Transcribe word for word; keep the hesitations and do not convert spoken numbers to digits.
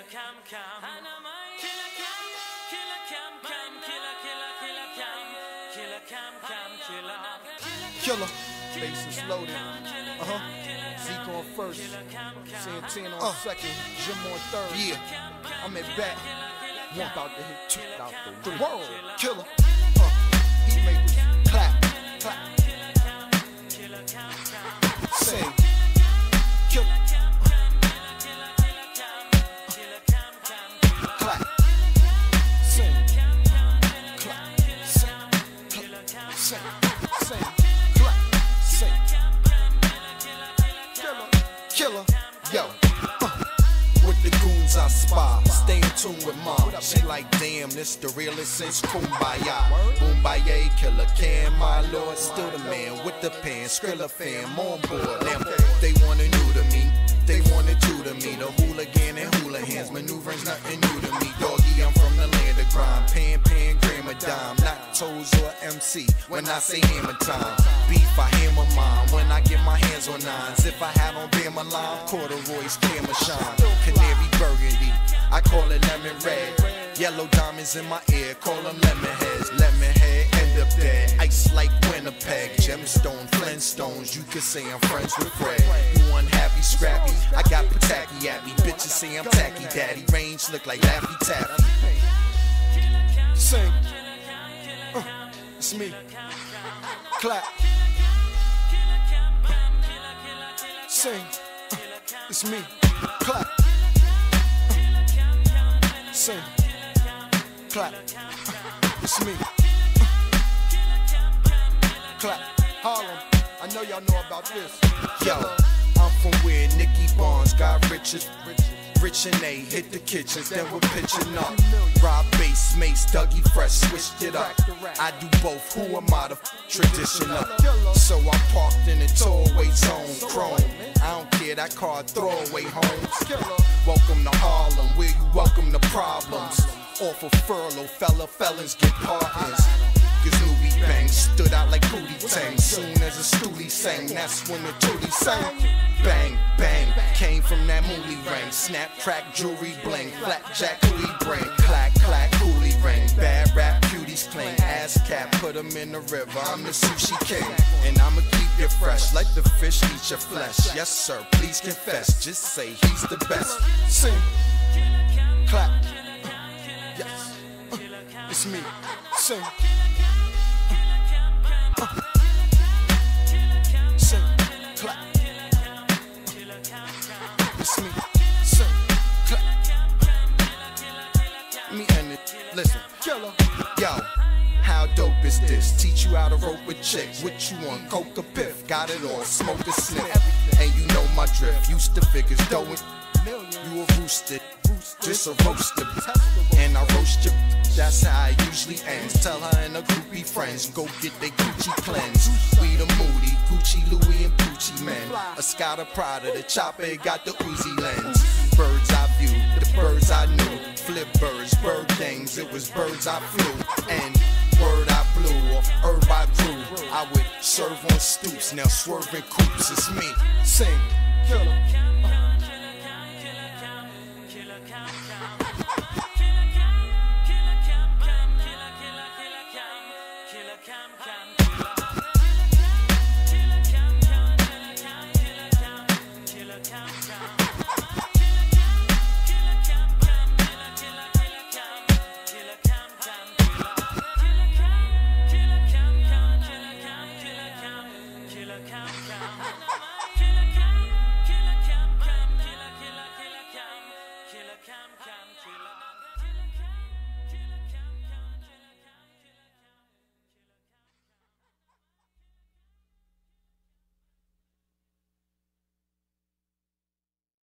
cam cam. Killer cam, killer cam cam, killer killer killer cam, killer cam cam, killer. Killer, bass is loaded. Uh huh. Zeke on first, Santana on uh. second, Jim on third. Yeah, I'm at bat. One about to hit two out the world. Killer, uh, he make it clap, clap. Sing, kill, clap, sing, clap, sing, clap, sing, sing, clap, sing. Killer, killer, yo. Uh, with the goons I spy, stay in tune with mom. She like, damn, this the realest since Kumbaya. Boombaye, Killer Cam, my lord, still the man with the pen. Skrilla fam on board. Now they wanna new to me, they wanna do to me. The hooligan and hula hands, maneuvering's nothing new to me. Doggy, I'm from the land of crime. Pan, pan, gram a dime, not toes or M C. When I say hammer time, beef I hammer mine. When I get my hands on nines, if I had on Bama line, corduroys, camera shine. Canary burgundy, I call it lemon red. Yellow diamonds in my ear, call them lemon heads. Lemon head, end up dead. Ice like Winnipeg, gemstone, Flintstones. You could say I'm friends with Fred. You unhappy, scrappy, I got Pataki at me. Bitches say I'm tacky daddy. Range look like Laffy Taffy. Sing, uh, it's me. Clap. Sing, uh, it's me. Clap. Uh, sing. Clap, it's me. Clap, Harlem, I know y'all know about this. Yo, I'm from where Nicky Barnes got riches. Rich and A hit the kitchens, then we're pitching up. Rob bass, Mace, Dougie Fresh, switched it up. I do both, who am I to tradition up? So I'm parked in a towaway zone, chrome. I don't care, that car throwaway homes. Welcome to Harlem, where you welcome the problems. Off of furlough, fella felons get partners. Cause Louis Bang stood out like Hootie Tang. Soon as a stoolie sang, that's when the tootie sang. Bang, bang, came from that moolie ring. Snap, crack, jewelry bling. Blackjack, coolie bring. Clack, clack, coolie ring. Bad rap, cuties cling. Ass cap, put them in the river. I'm the sushi king. And I'ma keep you fresh. Let the fish eat your flesh. Yes sir, please confess. Just say he's the best. Sing, clap. Yes, uh, it's me. Sing. Uh, sing, clap. Uh, it's me. Sing, clap. Me and it. Listen, killer. Yo, how dope is this? Teach you how to rope a chick. What you want? Coke or piff? Got it all. Smoke a sniff. And you know my drift. Used to figures dough. You a roosted. Just a roaster, and I roast you. That's how it usually ends. Tell her and her groupie friends, go get their Gucci cleanse. We the moody, Gucci, Louis, and Gucci men. A Scotta Prada, the chopper got the Uzi lens. Birds I view, the birds I knew. Flip birds, bird things, it was birds I flew. And word I blew off, herb I grew. I would serve on stoops, now swerving coops, it's me. Sing, killer.